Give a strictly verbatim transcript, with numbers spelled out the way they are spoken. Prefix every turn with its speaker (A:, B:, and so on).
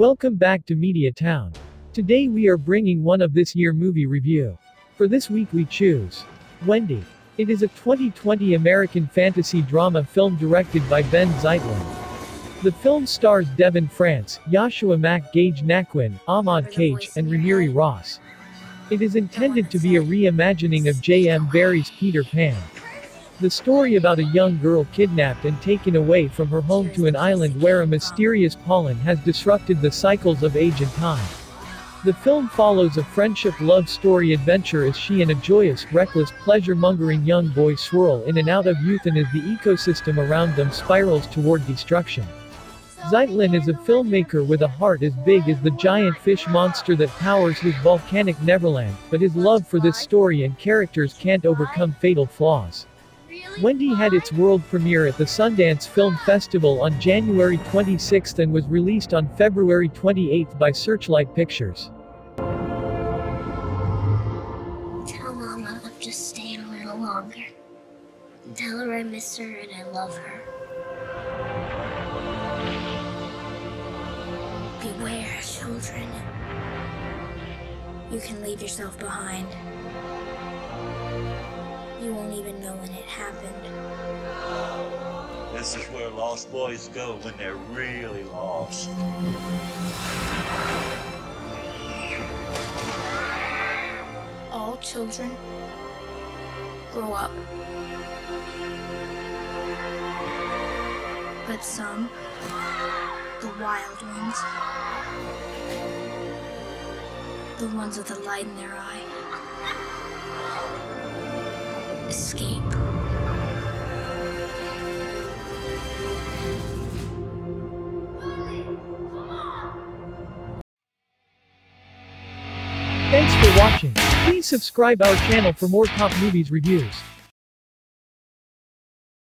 A: Welcome back to Media Town. Today we are bringing one of this year movie review. For this week we choose Wendy. It is a twenty twenty American fantasy drama film directed by Benh Zeitlin. The film stars Devin France, Yashua Mack, Gage Naquin, Ahmad Cage, and Romyri Ross. It is intended to be a reimagining of J M Barrie's Peter Pan. The story about a young girl kidnapped and taken away from her home to an island where a mysterious pollen has disrupted the cycles of age and time. The film follows a friendship love story adventure as she and a joyous, reckless, pleasure-mongering young boy swirl in and out of youth and as the ecosystem around them spirals toward destruction. Zeitlin is a filmmaker with a heart as big as the giant fish monster that powers his volcanic Neverland, but his love for this story and characters can't overcome fatal flaws. Wendy had its world premiere at the Sundance Film Festival on January twenty-sixth and was released on February twenty-eighth by Searchlight Pictures.
B: Tell Mama I'm just staying a little longer. Tell her I miss her and I love her. Beware, children. You can leave yourself behind. You won't even know when it happened.
C: This is where lost boys go when they're really lost.
B: All children grow up. But some, the wild ones, the ones with the light in their eye, escape.
A: Thanks for watching. Please subscribe our channel for more top movies reviews.